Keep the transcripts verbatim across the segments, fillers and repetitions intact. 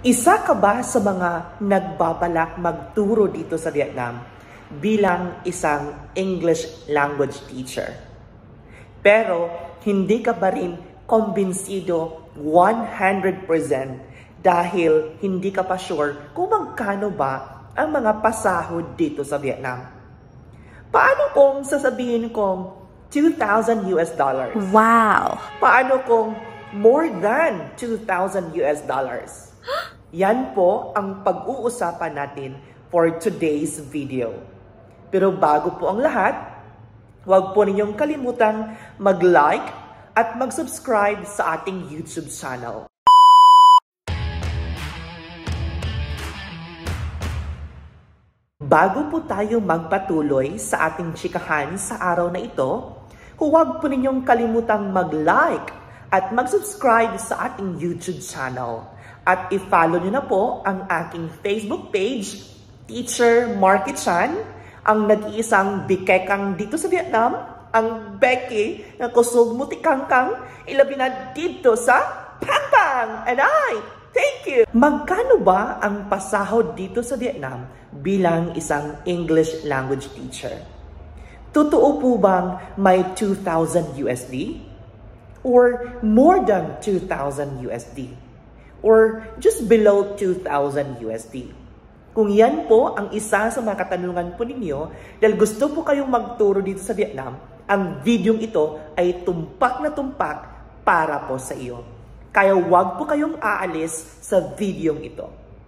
Isa ka ba sa mga nagbabalak magturo dito sa Vietnam bilang isang English language teacher? Pero hindi ka ba rin kumbinsido one hundred percent dahil hindi ka pa sure kung magkano ba ang mga pasahod dito sa Vietnam? Paano kung sasabihin kong two thousand U S dollars? Wow! Paano kung more than two thousand U S dollars? Yan po ang pag-uusapan natin for today's video. Pero bago po ang lahat, huwag po ninyong kalimutang mag-like at mag-subscribe sa ating YouTube channel. Bago po tayo magpatuloy sa ating chikahan sa araw na ito, huwag po ninyong kalimutang mag-like at mag-subscribe sa ating YouTube channel. At i-follow nyo na po ang aking Facebook page, Teacher Marky Chan, ang nag-iisang bikekang dito sa Vietnam, ang Becky na kusog mutikangkang, ilabi na dito sa Pangpang. And I thank you! Magkano ba ang pasahod dito sa Vietnam bilang isang English language teacher? Totoo po bang may two thousand U S D? Or more than two thousand U S D? Or just below two thousand U S D? Kung yan po ang isa sa mga katanungan po ninyo, dahil gusto po kayong magturo dito sa Vietnam, ang videong ito ay tumpak na tumpak para po sa iyo. Kaya wag po kayong aalis sa videong ito.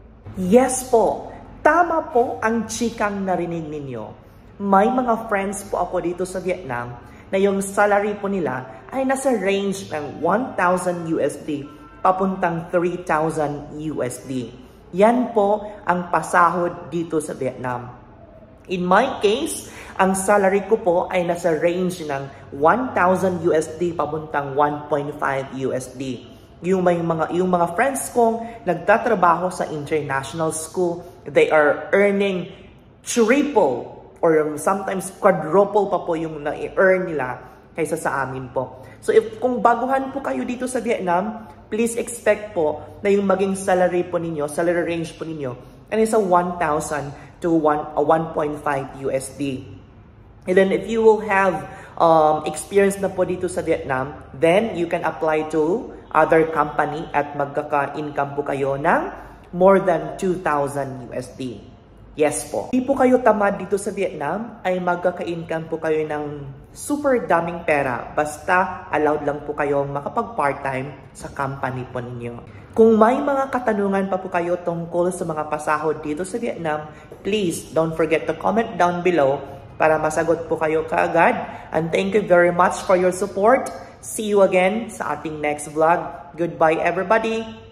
Yes po, tama po ang chikang narinig ninyo. May mga friends po ako dito sa Vietnam na yung salary po nila ay nasa range ng one thousand U S D papuntang three thousand U S D. Yan po ang pasahod dito sa Vietnam. In my case, ang salary ko po ay nasa range ng one thousand U S D papuntang one point five U S D. Yung, may mga, yung mga friends kong nagtatrabaho sa international school, they are earning triple or sometimes quadruple pa po yung na-earn nila kaysa sa amin po. So if kung baguhan po kayo dito sa Vietnam, please expect po na yung maging salary po ninyo, salary range po ninyo, ay sa one thousand to one point five U S D. And then if you will have um, experience na po dito sa Vietnam, then you can apply to other company at magkaka-income po kayo ng more than two thousand U S D. Yes po. Hindi po kayo tamad dito sa Vietnam, ay magkaka-income po kayo ng super daming pera. Basta allowed lang po kayo makapag-part-time sa company po ninyo. Kung may mga katanungan pa po kayo tungkol sa mga pasahod dito sa Vietnam, please don't forget to comment down below para masagot po kayo kaagad. And thank you very much for your support. See you again sa ating next vlog. Goodbye everybody!